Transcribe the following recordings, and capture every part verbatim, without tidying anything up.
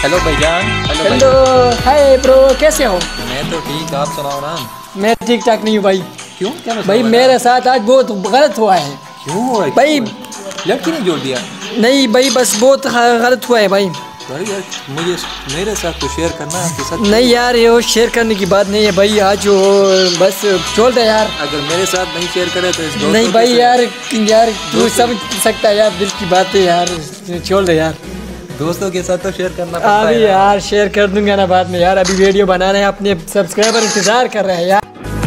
Hello भाईजान। Hello hi bro, कैसे हो? मैं तो ठीक, आप सुनाओ ना। मैं ठीक ठाक नहीं हूँ भाई। क्यों, क्या मसला भाई हुआ मेरे यार? साथ आज बहुत गलत हुआ है। क्यों हुआ है? भाई क्यों हुआ? लड़की ने जोड़ दिया? नहीं भाई, बस बहुत गलत हुआ है भाई। भाई यार मुझे मेरे साथ तो शेयर करना है आपके साथ। नहीं यार, ये वो शेयर करने की बात नहीं है भाई। आज वो बस छोड़ दे यार। अगर मेरे साथ नहीं शेयर करे तो इस दोस्तों नहीं भाई यार, यार तू समझ सकता है यार दिल की बात है यार। छोड़ दे यार, दोस्तों के साथ तो शेयर करना पड़ता है। अभी यार शेयर कर दूंगा ना बाद में यार। अभी वीडियो बना रहे हैं, अपने सब्सक्राइबर इंतजार कर रहे हैं यार।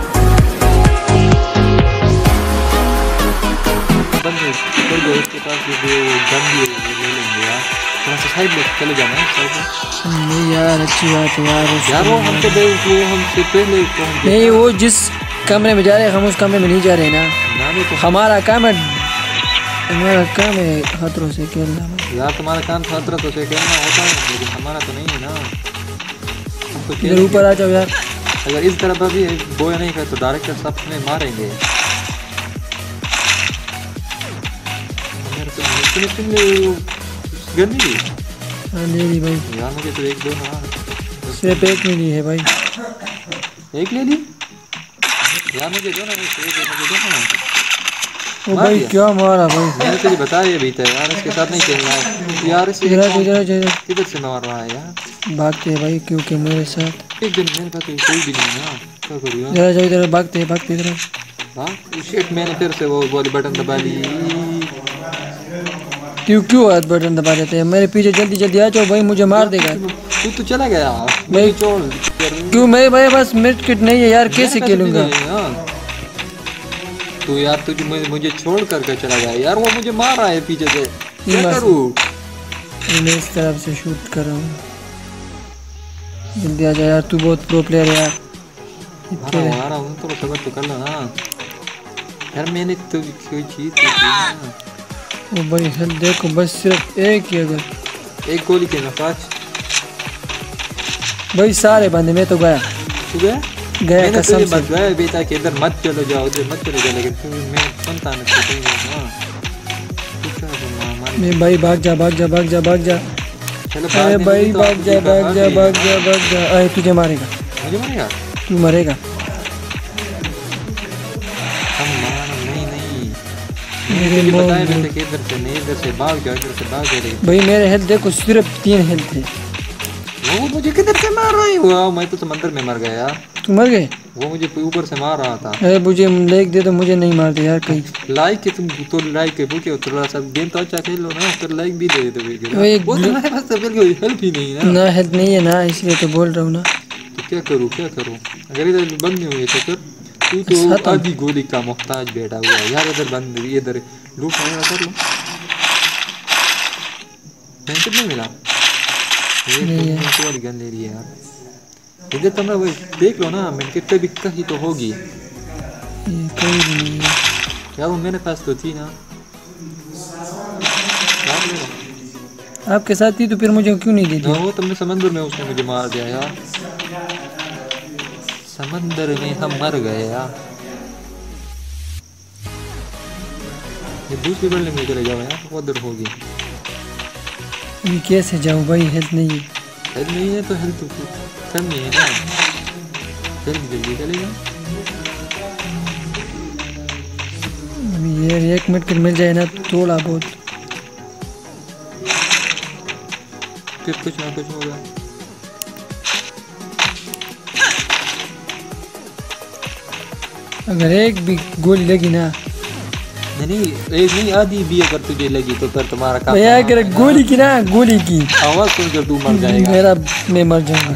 उसके पास जो गन भी ले लेंगे यार, थोड़ा सा साइड में चले जाना है, साइड में। नहीं यार, अच्छी बात है यार। यार वो हमको दे, वो हमसे पहले तो हम नहीं, वो जिस कमरे में जा रहे हैं हम उस कमरे में नहीं जा रहे ना। नानी तो हमारा काम है, हमारा काम है खतरों से खेलना। यार तुम्हारा काम खतरा तो से खेलना होता है, लेकिन हमारा तो नहीं है ना। हमको इधर ऊपर आ जाओ यार। अगर इस तरफ अभी बोया नहीं कर तो डायरेक्टर सब में मारेंगे। गन नहीं हाँ ले ली भाई यार, मुझे तो एक दो ना, सिर्फ एक मिली है भाई। एक ले ली यार, मुझे दो ना, मुझे दो ना। ओ भाई क्या मारा भाई। मैंने तुझे बताया भी था यार, इसके साथ नहीं खेलना है यार। इसे इधर इधर इधर किधर से मार रहा है यार? भागते हैं भाई, क्योंकि मेरे साथ एक दिन मेरे पास कोई भी नहीं ना, क्या करूँ यार? इधर जाओ, इधर भागते हैं भागते इधर। हाँ शिट, मैंने फिर से वो वाली बटन दबा ली। क्यों क्यों हाथ बटन दबा देते हैं? मेरे पीछे जल्दी जल्दी आ जाओ भाई, मुझे मार देगा। तू तो चला गया भाई छोड़। क्यों? मेरे भाई बस मिड किट नहीं है यार, कैसे खेलूंगा? तू यार तुझे मुझे छोड़ करके चला गया यार, वो मुझे मार रहा है पीछे से, क्या करूं? मैं इस तरफ से शूट कर रहा हूँ, जल्दी आ जा यार, तू बहुत प्रो प्लेयर है यार। आ रहा हूँ, तो सबर तो कर लो ना यार। मैंने तो कोई चीज की ना। ओ भाई हेल्थ देखो, बस सिर्फ एक ही, अगर एक गोली के ना पाँच भाई सारे बंदे। मैं तो गया तू गया गया कसम से गया बेटा कि इधर मत चलो जाओ, उधर मत चलो जाओ, लेकिन मैं सुनता नहीं ना। मैं भाई भाग जा भाग जा भाग जा भाग जा। अरे भाई भाग जा भाग जा भाग जा भाग जा। अरे तुझे मारेगा, मुझे मारेगा, तू मरेगा। मेरे बताया मैंने कि इधर से नहीं, इधर से भाग जाओ, इधर से भाग जाओ। भाई मेरे हेल्थ देखो, सिर्फ तीन हेल्थ है। वो मुझे किधर से मार रहा है? वो मैं तो समंदर में मर गया यार। तू मर गए? वो मुझे ऊपर से मार रहा था। अरे मुझे लाइक दे दो, मुझे नहीं मार दे यार कहीं। लाइक के तुम तो लाइक के भूखे हो, थोड़ा सा गेम तो अच्छा खेल लो ना, फिर लाइक भी दे दो। वो तुम्हारे पास तो बिल्कुल हेल्प ही नहीं है ना। ना हेल्प नहीं है ना, इसलिए तो बोल रहा हूँ ना। तो क्या करूँ क्या करूँ? अगर इधर बंद नहीं हुई तो फिर तू तो आधी गोली का मोहताज बैठा हुआ है यार। इधर बंद, इधर लूट वगैरह कर लो। पेंसिल नहीं मिला, एक वाली गन ले रही है यार। इधर तो मैं वही देख लो ना, मैं कितने भी कहीं तो होगी। ये कोई भी नहीं है यार, वो मेरे पास तो थी ना। आपके साथ थी तो फिर मुझे क्यों नहीं दी थी? वो तुमने समंदर में उसने मुझे मार दिया यार, समंदर में हम मर गए यार। ये दूसरी बिल्डिंग में चले जाओ यार, वो उधर होगी। ये कैसे जाऊँ भाई, हेल्थ नहीं है। हेल्थ नहीं है तो हेल्थ करनी है ना, जल्दी जल्दी चले जाओ। अभी ये एक मिनट के मिल जाए ना थोड़ा बहुत, फिर कुछ ना कुछ होगा। अगर एक भी गोली लगी ना, नहीं एक नहीं आधी भी अगर तुझे लगी तो फिर तुम्हारा काम। भैया अगर गोली की ना, गोली की आवाज सुनकर तू मर जाएगा। मेरा मैं मर जाऊंगा।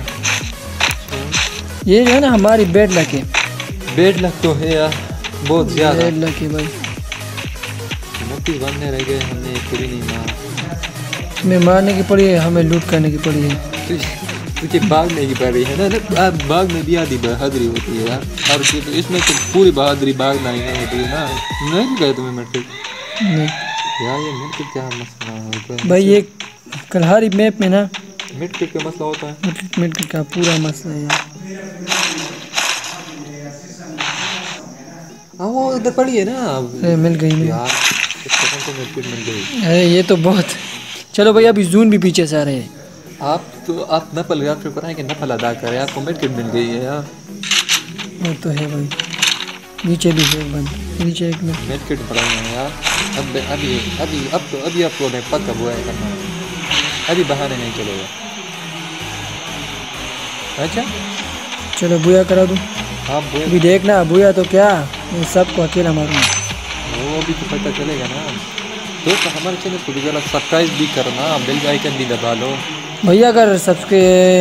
ये जो है ना हमारी बेड लक है। बेड लक तो है यार, बहुत ज्यादा बेड लक है भाई। उनतीस बंदे रह गए, हमने एक भी नहीं मारा। हमें मारने की पड़ी है, हमें लूट करने की पड़ी है। तुझे भागने की पड़ रही है ना, भाग में भी आधी बहादुरी होती है यार। और इसमें तो पूरी बहादुरी भागना ही नहीं होती है ना। नहीं गए तुम्हें मिनट यार, ये मिनट क्या मसला है भाई? ये कलहारी मैप में ना मिड किट का मसला होता है। मिड किट का पूरा मसला है यार। हाँ वो उधर पड़ी है ना। अरे मिल गई मिल यार, इस कसम से मिड किट मिल गई। अरे ये तो बहुत। चलो भाई, अभी जून भी पीछे से आ रहे हैं। आप तो आप नफल आप शुक्र है कि नफल अदा करें, आपको मेडकिट मिल गई है यार। वो तो है भाई, नीचे भी है बंद, नीचे एक मिनट मेडकिट पड़ा है यार। अब अभी अभी अब तो अभी आपको मैं पक्का बुआ करना है, अभी बहाने नहीं चलेगा। अच्छा चलो बुया करा दूँ। आप बुआ अभी देखना बुया तो क्या, मैं सबको अकेला मारूंगा। वो भी तो पता चलेगा ना। दोस्तों हमारे चैनल को भी जरा सब्सक्राइब भी करना, बेल का आइकन भी दबा लो भैया। अगर सबके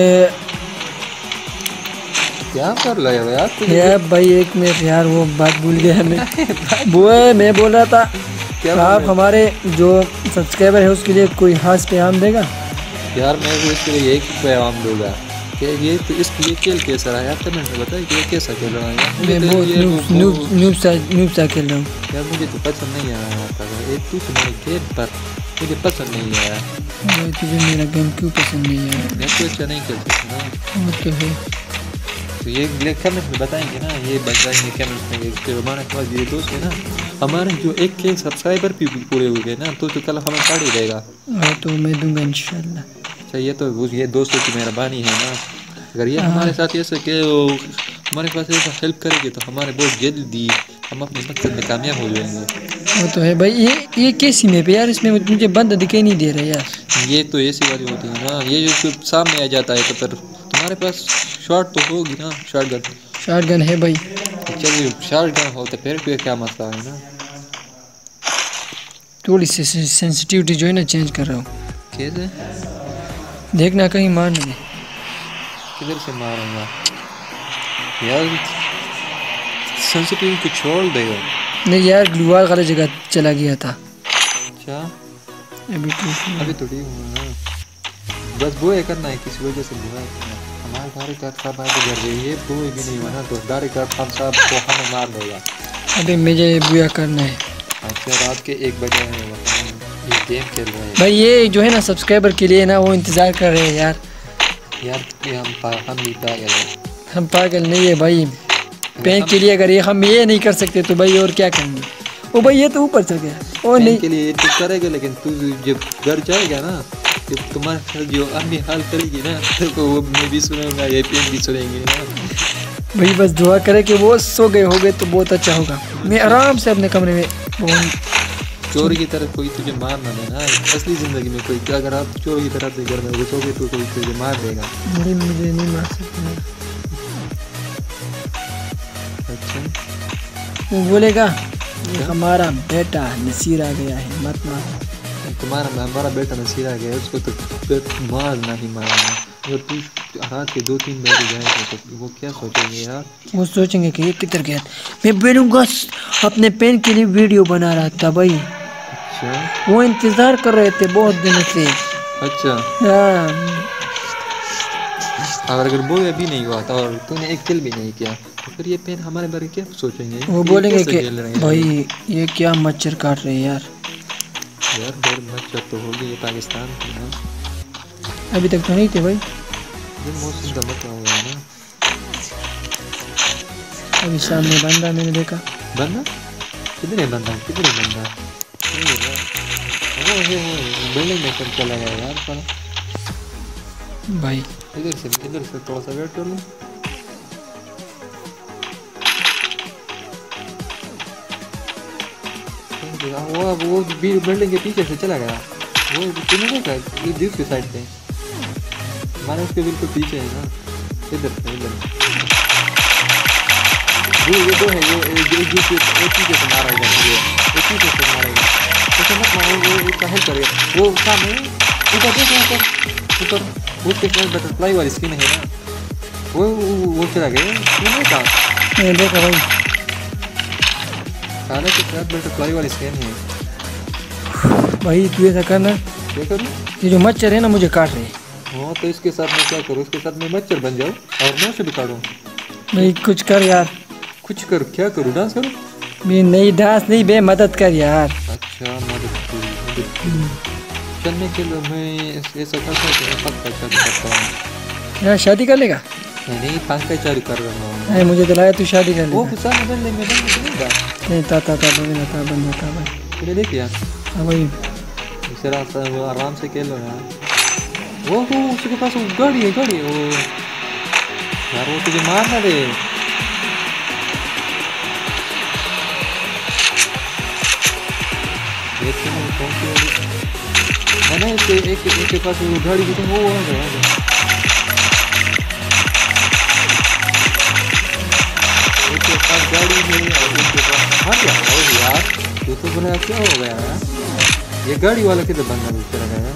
क्या कर रहे हो यार तुम? यार भाई एक मिनट यार, वो बात भूल गया मैं। बुआ मैं बोल रहा था क्या आप हमारे जो सब्सक्राइबर है उसके लिए कोई खास पैगाम देगा? यार मैं तो इसके लिए एक पैगाम दूंगा कि ये तो इसके लिए खेल कैसा रहा है यार, कमेंट में बताइए कि ये कैसा खेल रहा है यार। मैं तो बहुत ये नूब नूब नूब सा नूब सा खेल रहा हूँ यार, मुझे तो पसंद नहीं आया यार था एक तू तुम्हारे गेम पर मुझे पसंद नहीं आया। भाई तुझे मेरा गेम क्यों पसंद नहीं आया? मैं तो अच्छा नहीं खेल सकता ना। वो तो है। तो ये कमेंट में बताएंगे ना, ये बताएंगे कमेंट में कि हमारे पास ये दोस्त है ना, हमारे जो एक के सब्सक्राइबर भी पूरे हो गए ना तो तो कल हमें पार्टी देगा। हाँ तो मैं दूंगा इंशाल्लाह। अच्छा ये तो ये दोस्तों की मेहरबानी है ना, अगर ये हमारे साथ ऐसे कि हमारे पास ऐसा हेल्प करेंगे तो हमारे बहुत जल्दी हम अपने मकसद में कामयाब हो जाएंगे। वो तो है भाई। ये ये कैसी मैप है यार, इसमें मुझे बंद दिखाई नहीं दे रहा यार। ये तो ऐसी वाली होती है ना, ये जो सामने आ जाता है तो फिर तुम्हारे पास शॉट तो होगी ना, शॉट गन। शॉट गन है भाई। चलिए शॉट गन हो तो फिर फिर क्या मसला है ना। थोड़ी सी सेंसिटिविटी जो है ना चेंज कर रहा हूँ। कैसे? देखना कहीं मार नहीं। किधर से मारूंगा यार, सेंसिटिव को छोड़ देगा। नहीं यार ग्लूवाल वाली जगह चला गया था। अच्छा अभी ठीक अभी तो ठीक हूँ ना, बस वो करना है किसी वजह से बुआ हमारे डायरेक्ट कार्ड साहब आए तो घर गई है, वो भी नहीं हुआ ना तो डायरेक्ट कार्ड खान साहब को हमें मार देगा। अभी मुझे बुया करना है। अच्छा रात के एक बजे है ये गेम खेल रहे हैं भाई। ये जो है ना सब्सक्राइबर के लिए ना वो इंतज़ार कर रहे हैं यार। यार ये हम पा, हम भी पागल हैं। हम पागल नहीं है भाई, पेन के लिए अगर ये हम ये नहीं कर सकते तो भाई और क्या करेंगे? ओ भाई ये तो ऊपर चल गया। ओ नहीं के लिए तो करेगा, लेकिन तू जब घर जाएगा ना जब तुम्हारे साथ जो अम्मी हाल करेगी ना तो वो मैं भी सुनूंगा, ये पेन भी सुनेंगे ना। भाई बस दुआ करे कि वो सो गए हो गए तो बहुत अच्छा होगा। मैं आराम से अपने कमरे में चोर की तरह कोई तुझे मार ना देना। असली जिंदगी में कोई अगर आप चोर की तरह अपने घर में घुसोगे तो कोई तुझे मार देगा। मुझे मुझे नहीं मार सकते। अच्छा वो बोलेगा हमारा बेटा नसीर आ गया है मत मार। तुम्हारा हमारा बेटा नसीर आ गया उसको तो मार ना ही मारना। अगर तू हाथ के दो तीन बार जाएगा तो वो क्या सोचेंगे यार? वो सोचेंगे कि ये किधर गया। मैं बेनूंगा अपने पेन के लिए वीडियो बना रहा था भाई। अच्छा वो इंतजार कर रहे थे बहुत दिनों से। अच्छा हाँ। और अगर वो अभी नहीं हुआ था और तूने एक किल भी नहीं किया तो फिर ये पेन हमारे बारे में क्या सोचेंगे? वो बोलेंगे कि भाई ये क्या मच्छर काट रहे हैं यार। यार डर मच्छर तो होगी, ये पाकिस्तान की ना। अभी तक तो नहीं थे भाई। ये मौसम का मतलब हुआ है ना। अभी सामने बंदा मैंने देखा। बंदा किधर है? बंदा किधर है? बंदा बिल्डिंग में सब चला गया यार साला। भाई इधर से इधर से थोड़ा सा वेट कर लूँ। वो वो बिल्डिंग के पीछे से चला गया। वो तूने देखा ये दूसरी साइड पे हमारे उसके बिल्कुल पीछे है ना। इधर से इधर वो ये दो है वो एक दूसरे एक पीछे से मारा गया ये एक पीछे से मारा गया तो मत मारो। वो उसका हेल्प करेगा वो सामने ऊपर देखो ऊपर ऊपर वो कितना बटरफ्लाई वाली स्किन है ना। वो वो चला गया तूने देखा? मैंने देखा भाई। खाना के साथ बटरफ्लाई वाली स्किन है भाई। तू ऐसा करना, क्या करूँ? ये जो मच्छर है ना मुझे काट रहे हैं। हाँ तो इसके साथ मैं क्या करूँ? इसके साथ मैं मच्छर बन जाऊँ और मैं से भी काटूँ? भाई कुछ कर यार। कुछ कर क्या करूँ? डांस करूँ? मैं नहीं डांस नहीं बे मदद कर यार। अच्छा मदद करूँ चलने के लिए मैं ऐसा करता हूँ कि पक्का चालू करता हूँ। यार शादी कर लेगा? नहीं नहीं पंखा चालू कर रहा हूँ। अरे मुझे तो लगा तू शादी कर वो लेगा। सामने बंदे में बंदे नहीं था नहीं ता ता ता बंद था बंद था भाई। तूने देखिया? हाँ भाई। इसे रास्ता वो आराम से खेलो यार। वो वो उसके पास वो गाड़ी है, गाड़ी है वो यार, वो तुझे मार ना दे। देखते हैं कौन सी वाली है ना, एक एक एक के पास वो गाड़ी भी तो वो आ गया। एक के पास गाड़ी है और एक के पास मर गया यार। तू तो बोला क्या हो गया यार, ये गाड़ी वाला किधर बंदा चला गया?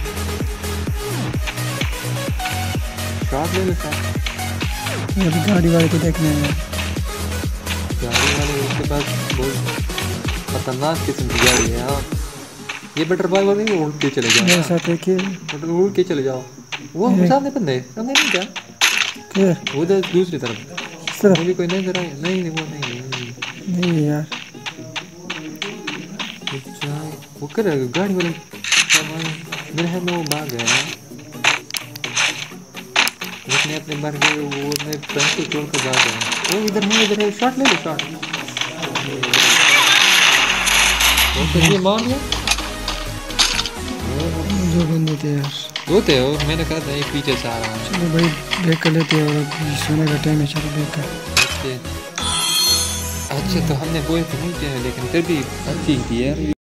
शॉट ले लेता है ये भी गाड़ी वाले को देखने में। गाड़ी वाले उसके पास बहुत खतरनाक किस्म की गाड़ी है। हाँ ये बटरफ्लाई वाले वो उड़ के चले जाओ, मेरे साथ एक ही बटर उड़ के चले जाओ। वो सामने बंदे सामने नहीं क्या, क्या उधर दूसरी तरफ इस तरफ? मुझे कोई नहीं जरा नहीं नहीं वो नहीं नहीं नहीं यार, अच्छा वो कर गाड़ी वाले मेरे हाथ में वो भाग गया है। उसने अपने मर गए, वो अपने फ्रेंड को छोड़ कर भाग गया। वो इधर नहीं इधर है, शॉट ले लो शॉट। ये मान लिया जो बंदे थे यार दो थे वो, मैंने कहा था एक पीछे से आ रहा है। चलो भाई ब्रेक कर लेते हैं और सोने का टाइम है, चलो ब्रेक कर। अच्छा तो हमने वो तो नहीं किया लेकिन फिर भी अच्छी थी यार।